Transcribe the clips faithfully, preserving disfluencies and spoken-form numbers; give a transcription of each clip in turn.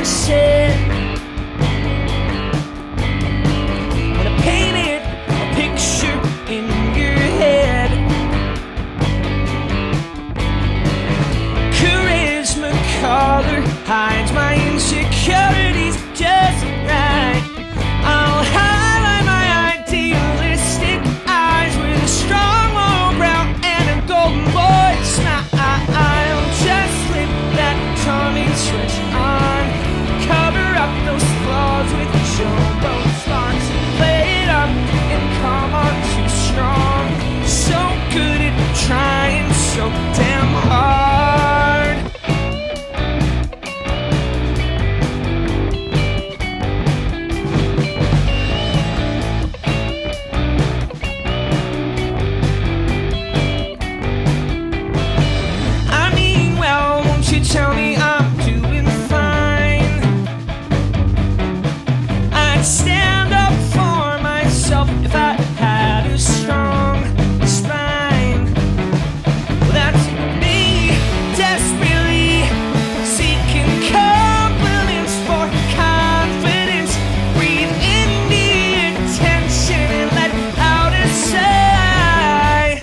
said when I painted a picture in your head. Charisma color hides my insecurities just right. I'll highlight my idealistic eyes with a strong low brow and a golden boy smile. Just flip that charming switch on, cover up those flaws with showboat sparks, play it up and come on too strong. So good at trying so damn hard. I mean, well, won't you tell me I'm doing fine? I'd stand up for myself if I had a strong spine. Well, that's me, desperately seeking compliments for confidence. Breathe in the attention and let out a sigh.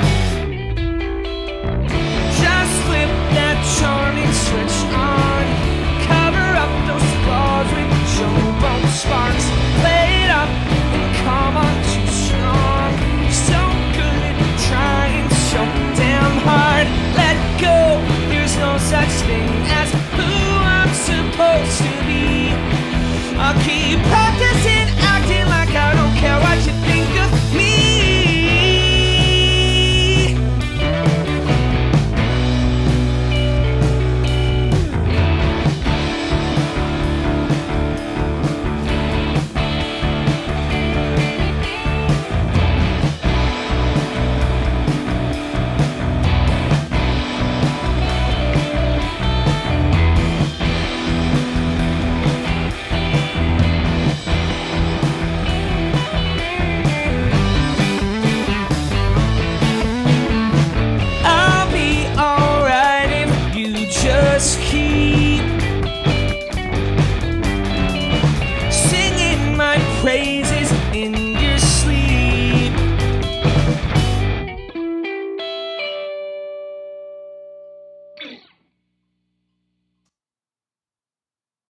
Just flip that charming switch on, cover up those flaws with showboat sparks, play it up and come on too strong. So good at trying so damn hard. Let go, there's no such thing as who I'm supposed to be. I'll keep